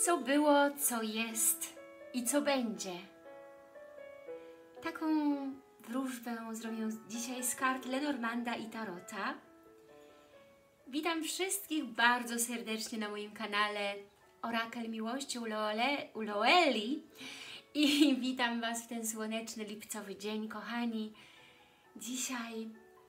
Co było, co jest i co będzie. Taką wróżbę zrobię dzisiaj z kart Lenormanda i Tarota. Witam wszystkich bardzo serdecznie na moim kanale Orakel Miłości u Loeli i witam Was w ten słoneczny lipcowy dzień, kochani. Dzisiaj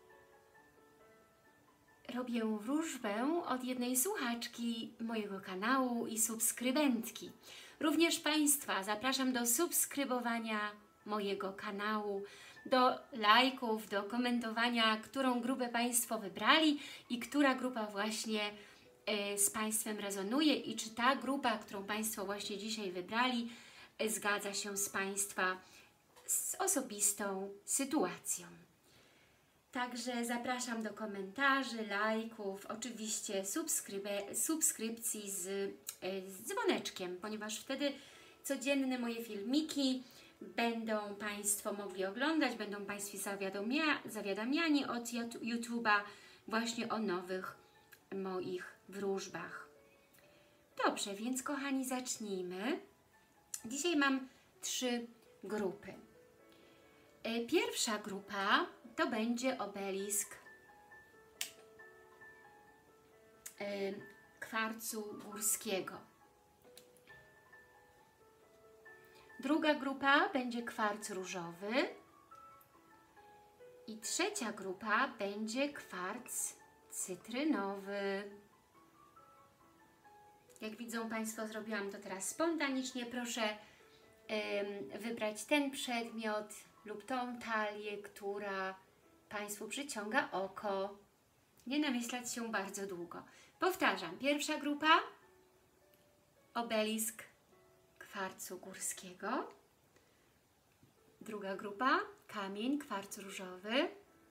robię wróżbę od jednej słuchaczki mojego kanału i subskrybentki. Również Państwa zapraszam do subskrybowania mojego kanału, do lajków, do komentowania, którą grupę Państwo wybrali i która grupa właśnie z Państwem rezonuje i czy ta grupa, którą Państwo właśnie dzisiaj wybrali, zgadza się z Państwa z osobistą sytuacją. Także zapraszam do komentarzy, lajków, oczywiście subskrypcji z dzwoneczkiem, ponieważ wtedy codzienne moje filmiki będą Państwo mogli oglądać, będą Państwo zawiadamiani od YouTube'a właśnie o nowych moich wróżbach. Dobrze, więc kochani, zacznijmy. Dzisiaj mam 3 grupy. Pierwsza grupa to będzie obelisk kwarcu górskiego. Druga grupa będzie kwarc różowy. I trzecia grupa będzie kwarc cytrynowy. Jak widzą Państwo, zrobiłam to teraz spontanicznie. Proszę wybrać ten przedmiot lub tą talię, która Państwu przyciąga oko. Nie namyślać się bardzo długo. Powtarzam, pierwsza grupa obelisk kwarcu górskiego. Druga grupa kamień kwarc różowy.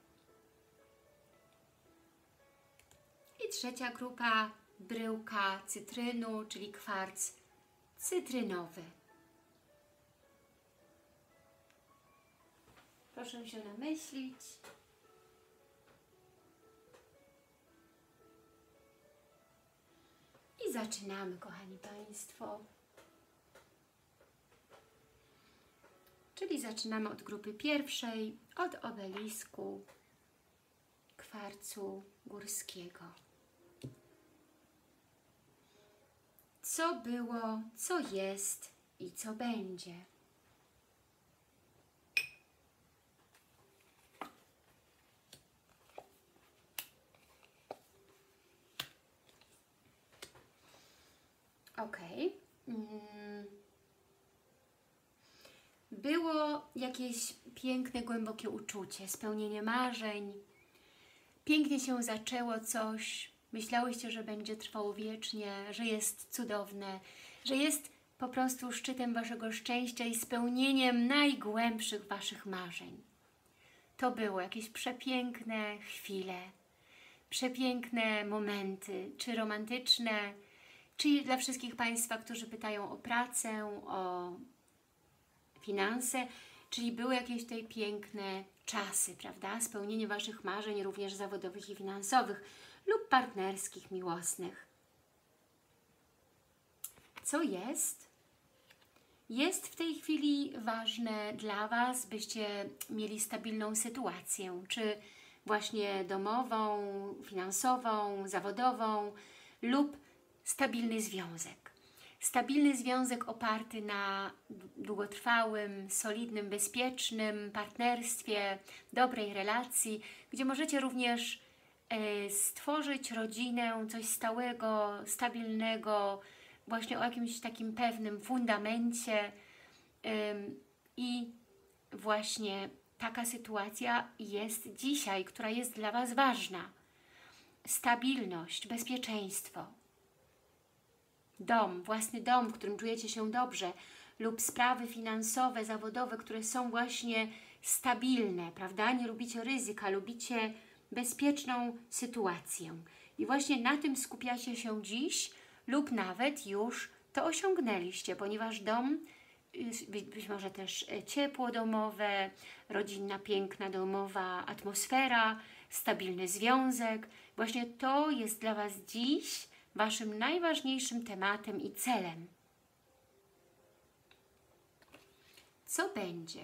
I trzecia grupa bryłka cytrynu, czyli kwarc cytrynowy. Proszę się namyślić. I zaczynamy, kochani Państwo. Czyli zaczynamy od grupy pierwszej, od obelisku kwarcu górskiego. Co było, co jest i co będzie. Ok. Było jakieś piękne, głębokie uczucie, spełnienie marzeń. Pięknie się zaczęło coś. Myślałyście, że będzie trwało wiecznie, że jest cudowne, że jest po prostu szczytem Waszego szczęścia i spełnieniem najgłębszych Waszych marzeń. To było jakieś przepiękne chwile, przepiękne momenty, czy romantyczne, czy dla wszystkich Państwa, którzy pytają o pracę, o finanse, czyli były jakieś tutaj piękne czasy, prawda? Spełnienie Waszych marzeń, również zawodowych i finansowych lub partnerskich, miłosnych. Co jest? Jest w tej chwili ważne dla Was, byście mieli stabilną sytuację, czy właśnie domową, finansową, zawodową lub stabilny związek. Stabilny związek oparty na długotrwałym, solidnym, bezpiecznym partnerstwie, dobrej relacji, gdzie możecie również stworzyć rodzinę, coś stałego, stabilnego, właśnie o jakimś takim pewnym fundamencie i właśnie taka sytuacja jest dzisiaj, która jest dla Was ważna. Stabilność, bezpieczeństwo. Dom, własny dom, w którym czujecie się dobrze lub sprawy finansowe, zawodowe, które są właśnie stabilne, prawda? Nie lubicie ryzyka, lubicie bezpieczną sytuację. I właśnie na tym skupiacie się dziś lub nawet już to osiągnęliście, ponieważ dom, być może też ciepło domowe, rodzinna, piękna, domowa atmosfera, stabilny związek. Właśnie to jest dla Was dziś Waszym najważniejszym tematem i celem. Co będzie?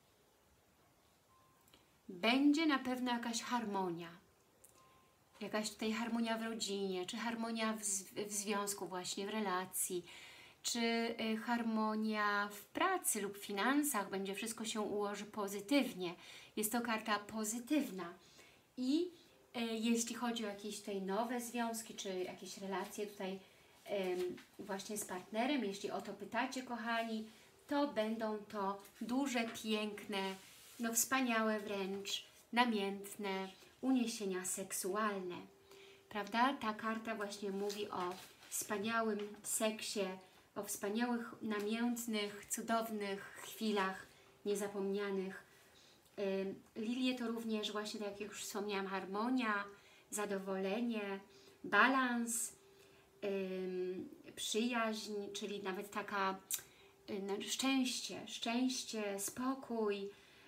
Będzie na pewno jakaś harmonia. Jakaś tutaj harmonia w rodzinie, czy harmonia w związku właśnie, w relacji, czy harmonia w pracy lub finansach. Będzie wszystko się ułoży pozytywnie. Jest to karta pozytywna. I jeśli chodzi o jakieś tutaj nowe związki, czy jakieś relacje tutaj właśnie z partnerem, jeśli o to pytacie, kochani, to będą to duże, piękne, no wspaniałe wręcz, namiętne uniesienia seksualne. Prawda? Ta karta właśnie mówi o wspaniałym seksie, o wspaniałych, namiętnych, cudownych chwilach, niezapomnianych. Lilie to również właśnie, tak jak już wspomniałam, harmonia, zadowolenie, balans, przyjaźń, czyli nawet taka szczęście, spokój,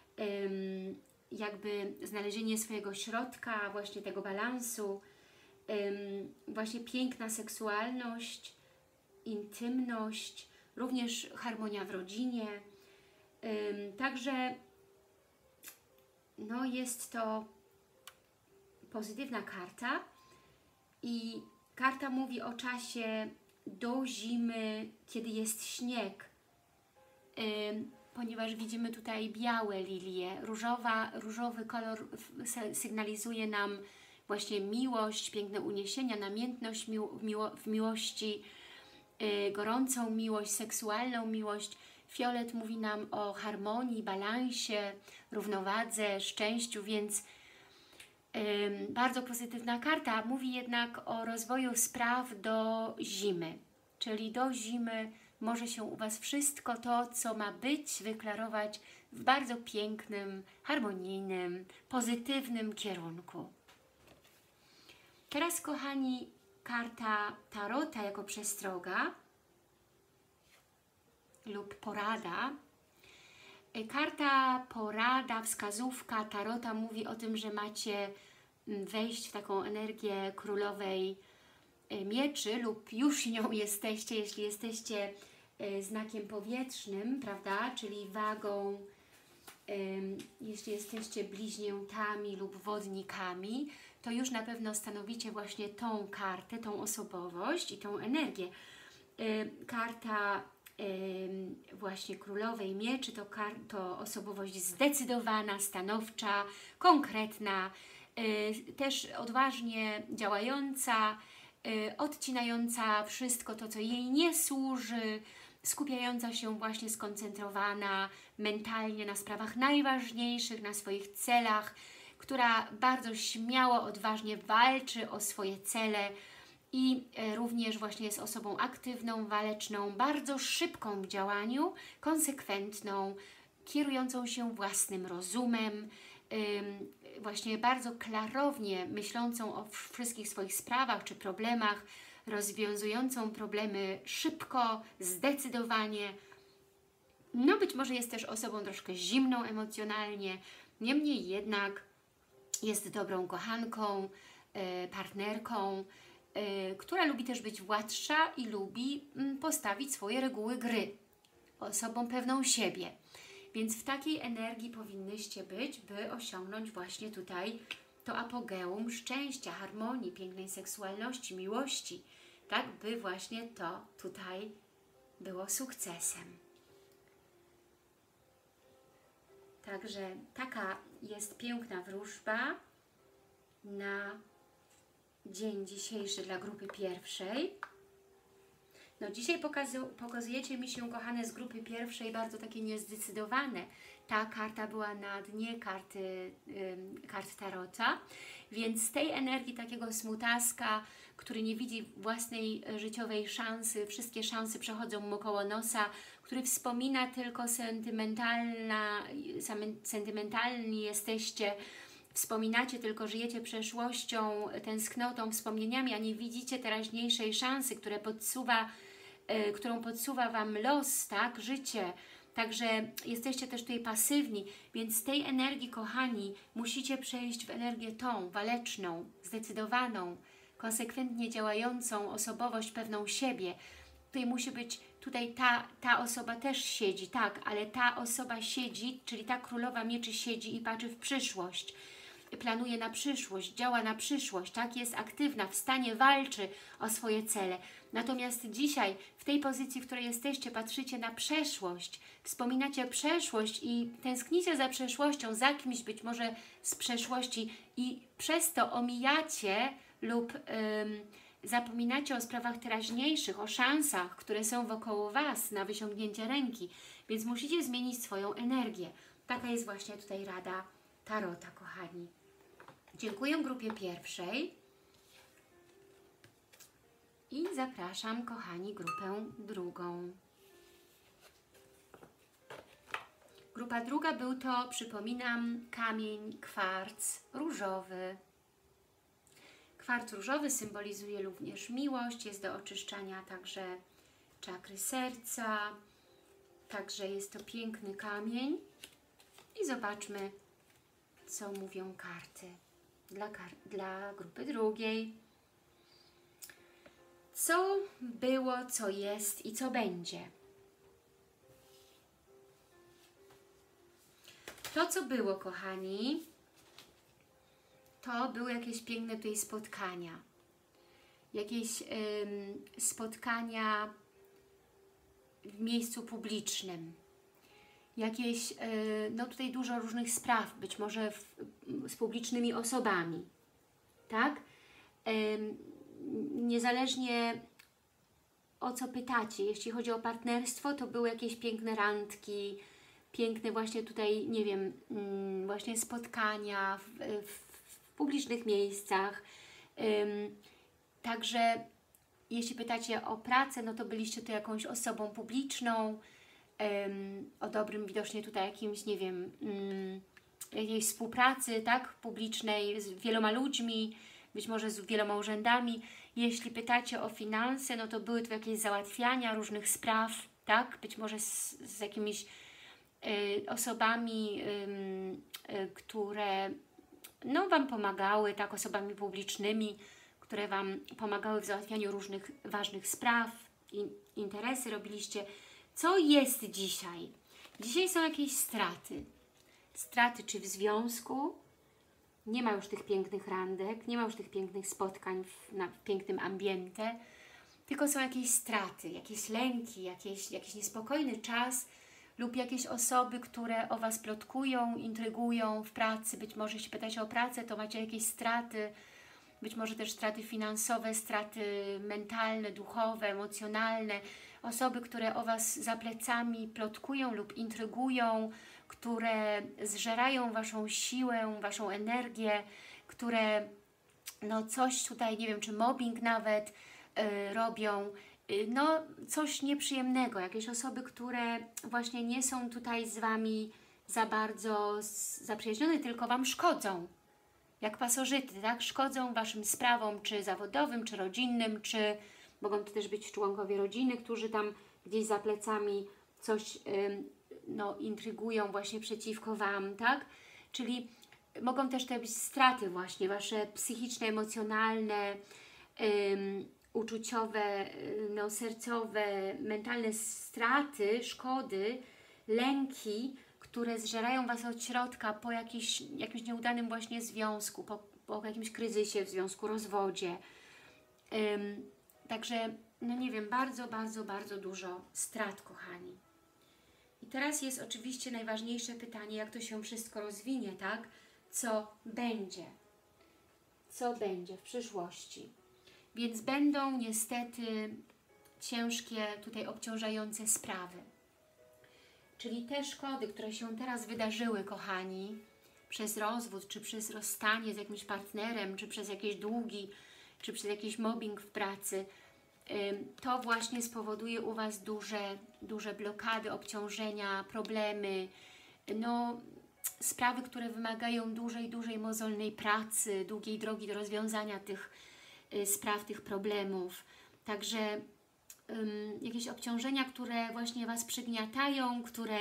jakby znalezienie swojego środka, właśnie tego balansu, właśnie piękna seksualność, intymność, również harmonia w rodzinie. Także no jest to pozytywna karta i karta mówi o czasie do zimy, kiedy jest śnieg, ponieważ widzimy tutaj białe lilie. Różowy kolor sygnalizuje nam właśnie miłość, piękne uniesienia, namiętność w miłości, gorącą miłość, seksualną miłość. Fiolet mówi nam o harmonii, balansie, równowadze, szczęściu, więc bardzo pozytywna karta. Mówi jednak o rozwoju spraw do zimy, czyli do zimy może się u Was wszystko to, co ma być, wyklarować w bardzo pięknym, harmonijnym, pozytywnym kierunku. Teraz, kochani, karta Tarota jako przestroga lub porada. Karta porada, wskazówka Tarota mówi o tym, że macie wejść w taką energię królowej mieczy lub już nią jesteście, jeśli jesteście znakiem powietrznym, prawda, czyli wagą, jeśli jesteście bliźniętami lub wodnikami, to już na pewno stanowicie właśnie tą kartę, tą osobowość i tą energię. Karta właśnie królowej mieczy to osobowość zdecydowana, stanowcza, konkretna, też odważnie działająca, odcinająca wszystko to, co jej nie służy, skupiająca się właśnie, skoncentrowana mentalnie na sprawach najważniejszych, na swoich celach, która bardzo śmiało, odważnie walczy o swoje cele i również właśnie jest osobą aktywną, waleczną, bardzo szybką w działaniu, konsekwentną, kierującą się własnym rozumem, właśnie bardzo klarownie myślącą o wszystkich swoich sprawach czy problemach, rozwiązującą problemy szybko, zdecydowanie. No być może jest też osobą troszkę zimną emocjonalnie, niemniej jednak jest dobrą kochanką, partnerką, która lubi też być władcza i lubi postawić swoje reguły gry. Osobą pewną siebie. Więc w takiej energii powinnyście być, by osiągnąć właśnie tutaj to apogeum szczęścia, harmonii, pięknej seksualności, miłości. Tak, by właśnie to tutaj było sukcesem. Także taka jest piękna wróżba na dzień dzisiejszy dla grupy pierwszej. No dzisiaj pokazujecie mi się, kochane, z grupy pierwszej bardzo takie niezdecydowane. Ta karta była na dnie kart Tarota, więc z tej energii takiego smutaska, który nie widzi własnej życiowej szansy, wszystkie szanse przechodzą mu koło nosa, który wspomina tylko sentymentalni jesteście, wspominacie tylko, żyjecie przeszłością, tęsknotą, wspomnieniami, a nie widzicie teraźniejszej szansy, którą podsuwa Wam los, tak, życie. Także jesteście też tutaj pasywni, więc z tej energii, kochani, musicie przejść w energię tą, waleczną, zdecydowaną, konsekwentnie działającą osobowość pewną siebie. tutaj ta osoba też siedzi, tak, ale ta osoba siedzi, czyli ta królowa mieczy siedzi i patrzy w przyszłość. Planuje na przyszłość, działa na przyszłość, tak, jest aktywna, w stanie, walczy o swoje cele. Natomiast dzisiaj, w tej pozycji, w której jesteście, patrzycie na przeszłość, wspominacie przeszłość i tęsknicie za przeszłością, za kimś być może z przeszłości i przez to omijacie lub zapominacie o sprawach teraźniejszych, o szansach, które są wokoło Was na wyciągnięcie ręki, więc musicie zmienić swoją energię. Taka jest właśnie tutaj rada Tarota, kochani. Dziękuję grupie pierwszej i zapraszam, kochani, grupę drugą. Grupa druga był to, przypominam, kamień kwarc różowy. Kwarc różowy symbolizuje również miłość, jest do oczyszczania także czakry serca, także jest to piękny kamień. I zobaczmy, co mówią karty dla grupy drugiej. Co było, co jest i co będzie? To, co było, kochani, to były jakieś piękne tutaj spotkania. Jakieś spotkania w miejscu publicznym. Jakieś, no tutaj dużo różnych spraw, być może z publicznymi osobami, tak? Niezależnie o co pytacie, jeśli chodzi o partnerstwo, to były jakieś piękne randki, piękne właśnie tutaj, nie wiem, właśnie spotkania w publicznych miejscach. Także jeśli pytacie o pracę, no to byliście tu jakąś osobą publiczną, o dobrym widocznie tutaj jakimś, nie wiem, jakiejś współpracy, tak, publicznej z wieloma ludźmi, być może z wieloma urzędami. Jeśli pytacie o finanse, no to były tu jakieś załatwiania różnych spraw, tak, być może z jakimiś osobami, które no, Wam pomagały, tak, osobami publicznymi, które Wam pomagały w załatwianiu różnych ważnych spraw, interesy robiliście. Co jest dzisiaj? Dzisiaj są jakieś straty. Straty czy w związku, nie ma już tych pięknych randek, nie ma już tych pięknych spotkań w pięknym ambiente, tylko są jakieś straty, jakieś lęki, jakiś niespokojny czas lub jakieś osoby, które o Was plotkują, intrygują w pracy. Być może jeśli pytacie o pracę, to macie jakieś straty, być może też straty finansowe, straty mentalne, duchowe, emocjonalne. Osoby, które o Was za plecami plotkują lub intrygują, które zżerają Waszą siłę, Waszą energię, które no coś tutaj, nie wiem, czy mobbing nawet robią, no coś nieprzyjemnego. Jakieś osoby, które właśnie nie są tutaj z Wami za bardzo zaprzyjaźnione, tylko Wam szkodzą. Jak pasożyty, tak? Szkodzą Waszym sprawom, czy zawodowym, czy rodzinnym, czy mogą to też być członkowie rodziny, którzy tam gdzieś za plecami coś no, intrygują właśnie przeciwko Wam, tak? Czyli mogą też te być straty właśnie, Wasze psychiczne, emocjonalne, uczuciowe, no, sercowe, mentalne straty, szkody, lęki, które zżerają Was od środka po jakimś nieudanym właśnie związku, po jakimś kryzysie w związku, rozwodzie. Także, no nie wiem, bardzo, bardzo, bardzo dużo strat, kochani. I teraz jest oczywiście najważniejsze pytanie, jak to się wszystko rozwinie, tak? Co będzie? Co będzie w przyszłości? Więc będą niestety ciężkie, tutaj obciążające sprawy. Czyli te szkody, które się teraz wydarzyły, kochani, przez rozwód, czy przez rozstanie z jakimś partnerem, czy przez jakieś długi, czy przez jakiś mobbing w pracy, to właśnie spowoduje u Was duże blokady, obciążenia, problemy, no, sprawy, które wymagają dłużej mozolnej pracy, długiej drogi do rozwiązania tych spraw, tych problemów. Także jakieś obciążenia, które właśnie Was przygniatają, które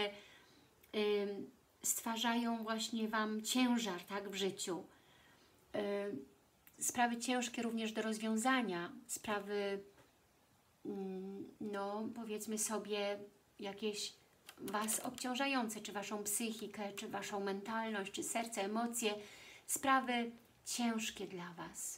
stwarzają właśnie Wam ciężar, tak, w życiu. Sprawy ciężkie również do rozwiązania, sprawy no powiedzmy sobie, jakieś Was obciążające, czy Waszą psychikę, czy Waszą mentalność, czy serce, emocje, sprawy ciężkie dla Was.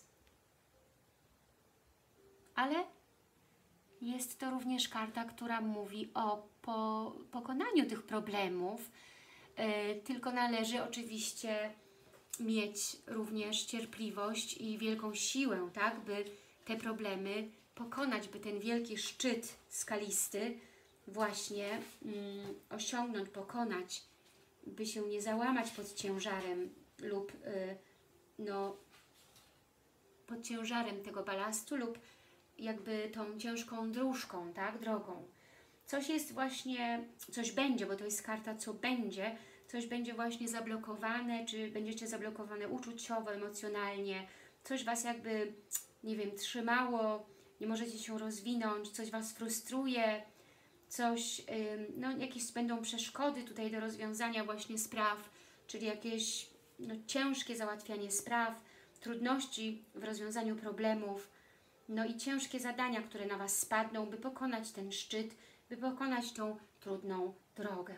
Ale jest to również karta, która mówi o pokonaniu tych problemów, tylko należy oczywiście mieć również cierpliwość i wielką siłę, tak, by te problemy pokonać, by ten wielki szczyt skalisty właśnie osiągnąć, pokonać, by się nie załamać pod ciężarem lub no, pod ciężarem tego balastu lub jakby tą ciężką dróżką, tak, drogą. Coś jest właśnie, coś będzie, bo to jest karta co będzie, coś będzie właśnie zablokowane, czy będziecie zablokowane uczuciowo, emocjonalnie, coś Was jakby, nie wiem, trzymało, nie możecie się rozwinąć, coś Was frustruje, coś, no jakieś będą przeszkody tutaj do rozwiązania właśnie spraw, czyli jakieś no, ciężkie załatwianie spraw, trudności w rozwiązaniu problemów, no i ciężkie zadania, które na Was spadną, by pokonać ten szczyt, by pokonać tą trudną drogę.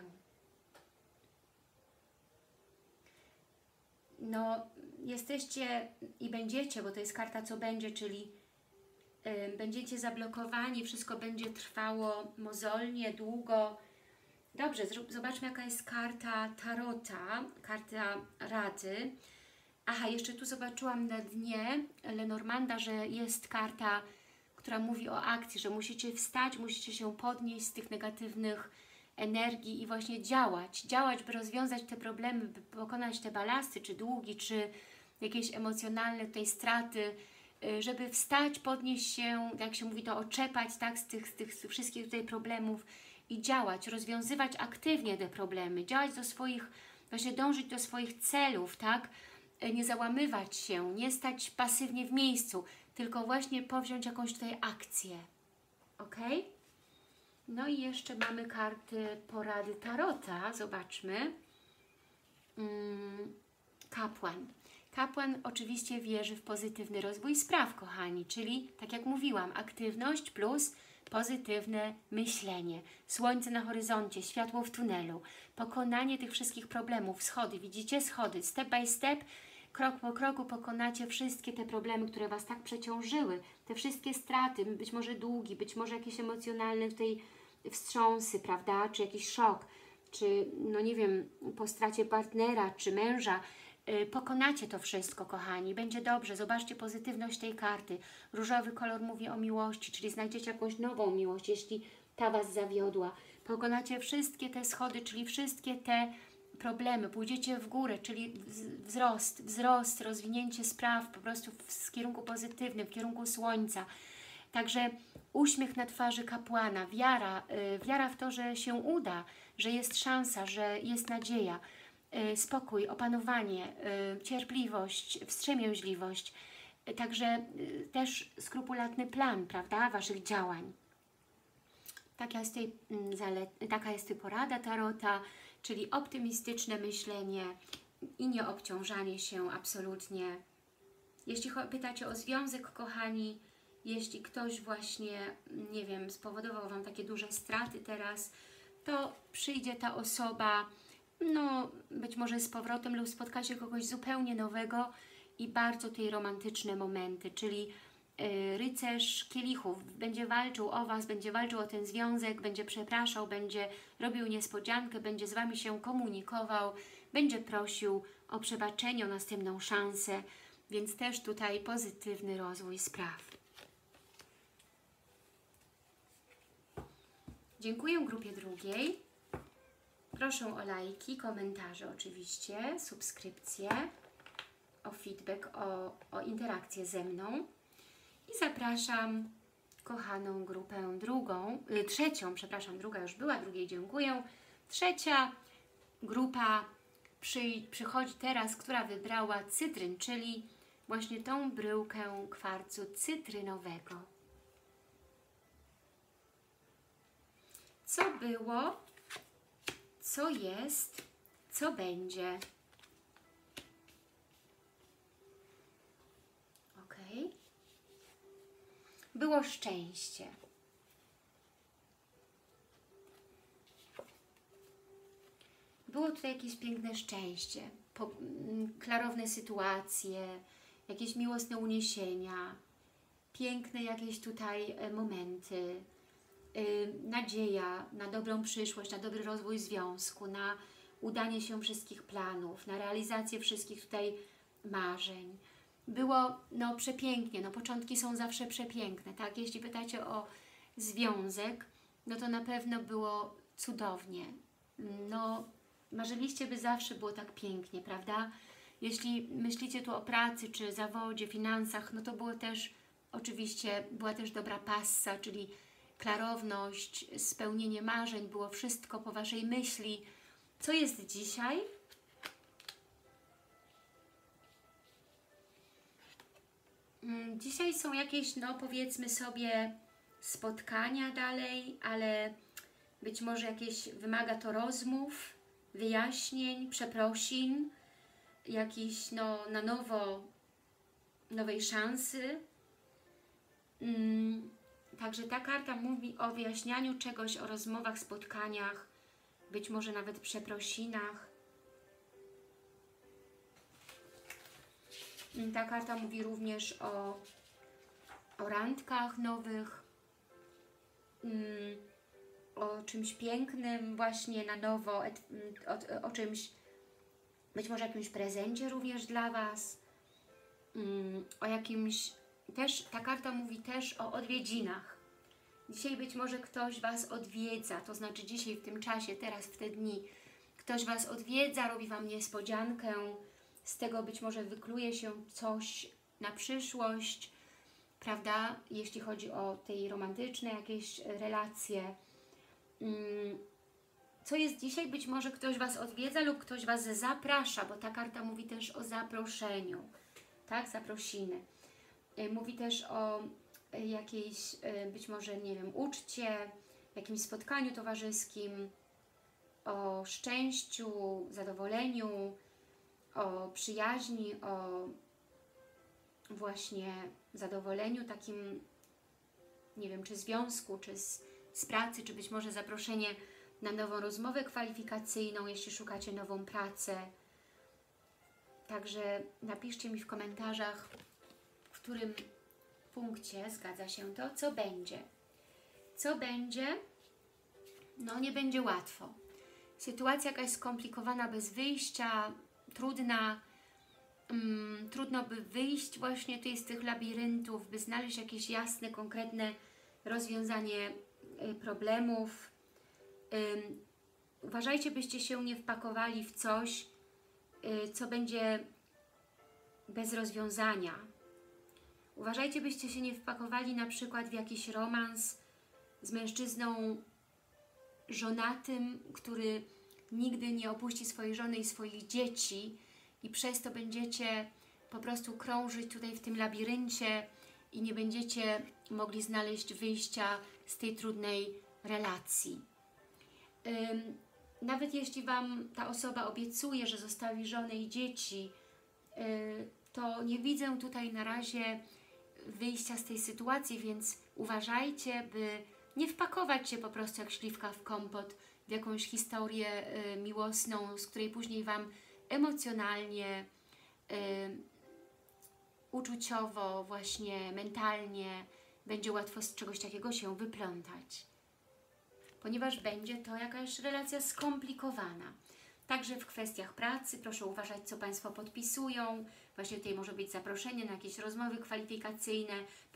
No, jesteście i będziecie, bo to jest karta co będzie, czyli będziecie zablokowani, wszystko będzie trwało mozolnie, długo. Dobrze, zobaczmy jaka jest karta Tarota, karta Rady. Aha, jeszcze tu zobaczyłam na dnie Lenormanda, że jest karta, która mówi o akcji, że musicie wstać, musicie się podnieść z tych negatywnych energii i właśnie działać, by rozwiązać te problemy, by pokonać te balasty, czy długi, czy jakieś emocjonalne tutaj straty, żeby wstać, podnieść się, jak się mówi to, oczepać, tak, z tych wszystkich tutaj problemów i działać, rozwiązywać aktywnie te problemy, działać do swoich, właśnie dążyć do swoich celów, tak, nie załamywać się, nie stać pasywnie w miejscu, tylko właśnie powziąć jakąś tutaj akcję. Ok? No i jeszcze mamy karty porady Tarota. Zobaczmy. Kapłan. Kapłan oczywiście wierzy w pozytywny rozwój spraw, kochani, czyli tak jak mówiłam, aktywność plus pozytywne myślenie. Słońce na horyzoncie, światło w tunelu, pokonanie tych wszystkich problemów, schody, widzicie? Schody, step by step, krok po kroku pokonacie wszystkie te problemy, które Was tak przeciążyły, te wszystkie straty, być może długi, być może jakieś emocjonalne tutaj wstrząsy, prawda, czy jakiś szok, czy no nie wiem, po stracie partnera, czy męża, pokonacie to wszystko, kochani, będzie dobrze, zobaczcie pozytywność tej karty. Różowy kolor mówi o miłości, czyli znajdziecie jakąś nową miłość, jeśli ta Was zawiodła. Pokonacie wszystkie te schody, czyli wszystkie te problemy, pójdziecie w górę, czyli wzrost, rozwinięcie spraw po prostu w kierunku pozytywnym, w kierunku słońca. Także uśmiech na twarzy kapłana, wiara w to, że się uda, że jest szansa, że jest nadzieja, spokój, opanowanie, cierpliwość, wstrzemięźliwość, także też skrupulatny plan, prawda, Waszych działań. Taka jest porada Tarota, czyli optymistyczne myślenie i nieobciążanie się absolutnie. Jeśli pytacie o związek, kochani, jeśli ktoś właśnie, nie wiem, spowodował Wam takie duże straty teraz, to przyjdzie ta osoba, no być może z powrotem lub spotkacie kogoś zupełnie nowego i bardzo tutaj romantyczne momenty, czyli rycerz kielichów będzie walczył o Was, będzie walczył o ten związek, będzie przepraszał, będzie robił niespodziankę, będzie z Wami się komunikował, będzie prosił o przebaczenie, o następną szansę, więc też tutaj pozytywny rozwój spraw. Dziękuję grupie drugiej. Proszę o lajki, komentarze oczywiście, subskrypcje, o feedback, o interakcję ze mną. I zapraszam kochaną grupę trzecią, druga już była, drugiej dziękuję. Trzecia grupa przychodzi teraz, która wybrała cytryn, czyli właśnie tą bryłkę kwarcu cytrynowego. Co było, co jest, co będzie. Ok. Było szczęście. było tutaj jakieś piękne szczęście, klarowne sytuacje, jakieś miłosne uniesienia, piękne jakieś tutaj momenty, nadzieja na dobrą przyszłość, na dobry rozwój związku, na udanie się wszystkich planów, na realizację wszystkich tutaj marzeń. Było no przepięknie, no początki są zawsze przepiękne, tak? Jeśli pytacie o związek, no to na pewno było cudownie. No marzyliście, by zawsze było tak pięknie, prawda? Jeśli myślicie tu o pracy, czy zawodzie, finansach, no to było też, oczywiście, była też dobra passa, czyli klarowność, spełnienie marzeń, było wszystko po Waszej myśli. Co jest dzisiaj? Dzisiaj są jakieś, no powiedzmy sobie, spotkania dalej, ale być może jakieś wymaga to rozmów, wyjaśnień, przeprosin, jakiś no na nowo, nowej szansy. Także ta karta mówi o wyjaśnianiu czegoś, o rozmowach, spotkaniach, być może nawet przeprosinach. Ta karta mówi również o randkach nowych, o czymś pięknym właśnie na nowo, o czymś, być może jakimś prezencie również dla Was, o jakimś, też ta karta mówi też o odwiedzinach. Dzisiaj być może ktoś Was odwiedza, to znaczy dzisiaj w tym czasie, teraz w te dni, ktoś Was odwiedza, robi Wam niespodziankę, z tego być może wykluje się coś na przyszłość, prawda, jeśli chodzi o tej romantyczne jakieś relacje. Co jest dzisiaj? Być może ktoś Was odwiedza lub ktoś Was zaprasza, bo ta karta mówi też o zaproszeniu, tak, zaprosiny. Mówi też o jakiejś, być może, nie wiem, uczcie, jakimś spotkaniu towarzyskim, o szczęściu, zadowoleniu, o przyjaźni, o właśnie zadowoleniu takim, nie wiem, czy związku, czy z pracy, czy być może zaproszenie na nową rozmowę kwalifikacyjną, jeśli szukacie nową pracę. Także napiszcie mi w komentarzach, w którym punkcie zgadza się to, co będzie. Co będzie? No nie będzie łatwo. Sytuacja jakaś skomplikowana, bez wyjścia, trudna. Trudno by wyjść właśnie tutaj z tych labiryntów, by znaleźć jakieś jasne, konkretne rozwiązanie problemów. Uważajcie, byście się nie wpakowali w coś, co będzie bez rozwiązania. Uważajcie, byście się nie wpakowali na przykład w jakiś romans z mężczyzną żonatym, który nigdy nie opuści swojej żony i swoich dzieci i przez to będziecie po prostu krążyć tutaj w tym labiryncie i nie będziecie mogli znaleźć wyjścia z tej trudnej relacji. Nawet jeśli Wam ta osoba obiecuje, że zostawi żonę i dzieci, to nie widzę tutaj na razie wyjścia z tej sytuacji, więc uważajcie, by nie wpakować się po prostu jak śliwka w kompot w jakąś historię miłosną, z której później Wam emocjonalnie, uczuciowo, właśnie mentalnie będzie łatwo z czegoś takiego się wyplątać, ponieważ będzie to jakaś relacja skomplikowana. Także w kwestiach pracy proszę uważać, co Państwo podpisują. Właśnie tutaj może być zaproszenie na jakieś rozmowy kwalifikacyjne,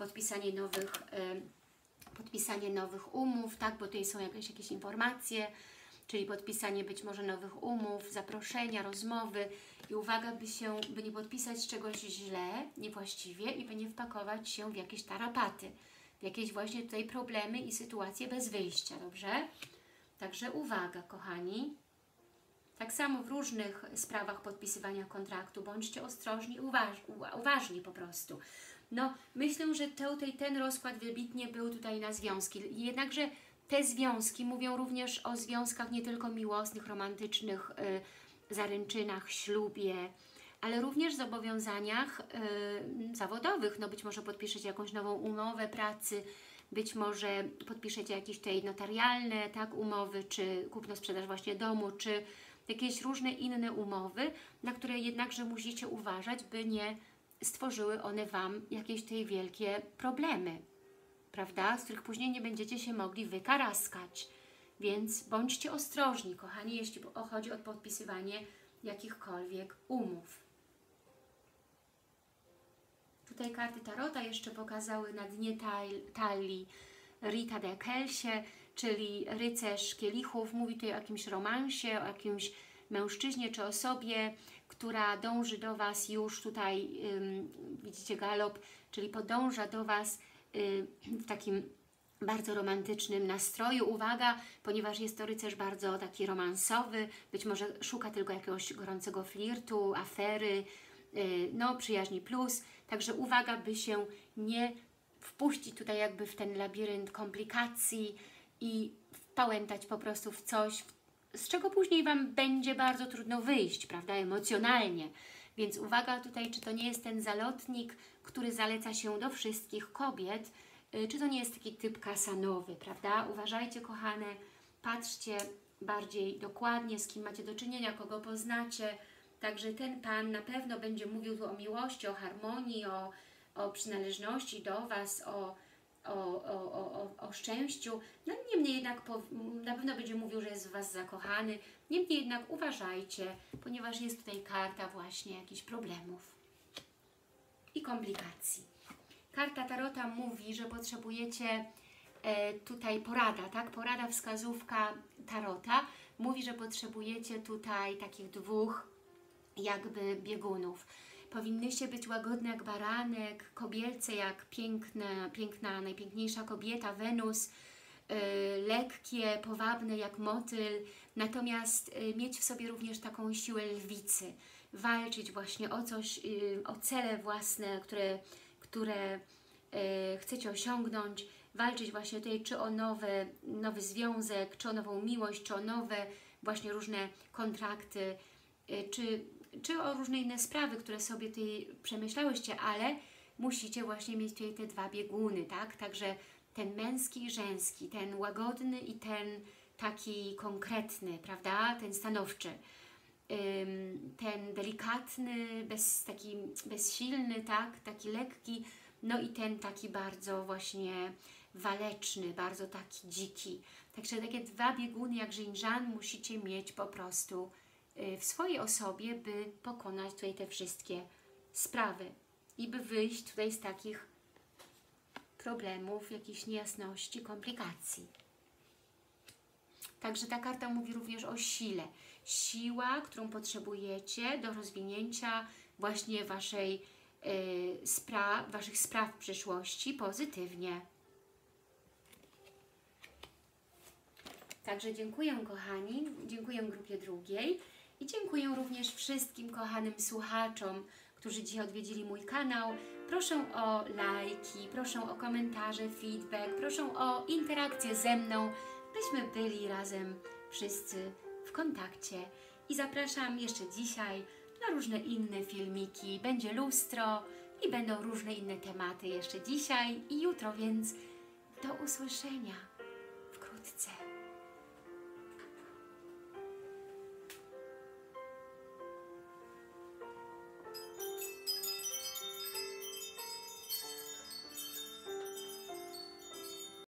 podpisanie nowych umów, tak, bo tutaj są jakieś informacje, czyli podpisanie być może nowych umów, zaproszenia, rozmowy i uwaga, by nie podpisać czegoś źle, niewłaściwie i by nie wpakować się w jakieś tarapaty, w jakieś właśnie tutaj problemy i sytuacje bez wyjścia, dobrze? Także uwaga, kochani. Tak samo w różnych sprawach podpisywania kontraktu, bądźcie ostrożni, uważni po prostu. No, myślę, że ten rozkład wybitnie był tutaj na związki, jednakże te związki mówią również o związkach nie tylko miłosnych, romantycznych, zaręczynach, ślubie, ale również zobowiązaniach zawodowych. No być może podpiszecie jakąś nową umowę pracy, być może podpiszecie jakieś tutaj notarialne, tak, umowy, czy kupno-sprzedaż właśnie domu, czy jakieś różne inne umowy, na które jednakże musicie uważać, by nie stworzyły one Wam jakieś tej wielkie problemy, prawda, z których później nie będziecie się mogli wykaraskać. Więc bądźcie ostrożni, kochani, jeśli chodzi o podpisywanie jakichkolwiek umów. Tutaj karty Tarota jeszcze pokazały na dnie talii Rita de Kelsie, czyli rycerz kielichów. Mówi tutaj o jakimś romansie, o jakimś mężczyźnie czy osobie, która dąży do Was już tutaj, widzicie galop, czyli podąża do Was w takim bardzo romantycznym nastroju. Uwaga, ponieważ jest to rycerz bardzo taki romansowy, być może szuka tylko jakiegoś gorącego flirtu, afery, no przyjaźni plus, także uwaga, by się nie wpuścić tutaj jakby w ten labirynt komplikacji i wpałętać po prostu w coś, z czego później Wam będzie bardzo trudno wyjść, prawda, emocjonalnie. Więc uwaga tutaj, czy to nie jest ten zalotnik, który zaleca się do wszystkich kobiet, czy to nie jest taki typ kasanowy, prawda? Uważajcie, kochane, patrzcie bardziej dokładnie, z kim macie do czynienia, kogo poznacie. Także ten Pan na pewno będzie mówił tu o miłości, o harmonii, o przynależności do Was, o szczęściu. No niemniej jednak na pewno będzie mówił, że jest w Was zakochany. Niemniej jednak uważajcie, ponieważ jest tutaj karta właśnie jakichś problemów i komplikacji. Karta Tarota mówi, że potrzebujecie tutaj porada, tak? Porada, wskazówka Tarota mówi, że potrzebujecie tutaj takich dwóch jakby biegunów. Powinnyście być łagodne jak baranek, kobielce jak piękna, najpiękniejsza kobieta, Wenus, lekkie, powabne jak motyl, natomiast mieć w sobie również taką siłę lwicy, walczyć właśnie o coś, o cele własne, które chcecie osiągnąć, walczyć właśnie tutaj czy o nowy związek, czy o nową miłość, czy o nowe właśnie różne kontrakty, czy o różne inne sprawy, które sobie tutaj przemyślałyście, ale musicie właśnie mieć tutaj te dwa bieguny, tak? Także ten męski i żeński, ten łagodny i ten taki konkretny, prawda? Ten stanowczy. Ten delikatny, taki bezsilny, tak? Taki lekki, no i ten taki bardzo właśnie waleczny, bardzo taki dziki. Także takie dwa bieguny jak żinżan musicie mieć po prostu w swojej osobie, by pokonać tutaj te wszystkie sprawy i by wyjść tutaj z takich problemów, jakichś niejasności, komplikacji. Także ta karta mówi również o sile. Siła, którą potrzebujecie do rozwinięcia właśnie Waszych spraw w przyszłości pozytywnie. Także dziękuję, kochani, dziękuję grupie drugiej i dziękuję również wszystkim kochanym słuchaczom, którzy dzisiaj odwiedzili mój kanał. Proszę o lajki, proszę o komentarze, feedback, proszę o interakcję ze mną, byśmy byli razem wszyscy w kontakcie. I zapraszam jeszcze dzisiaj na różne inne filmiki. Będzie lustro i będą różne inne tematy jeszcze dzisiaj i jutro, więc do usłyszenia wkrótce.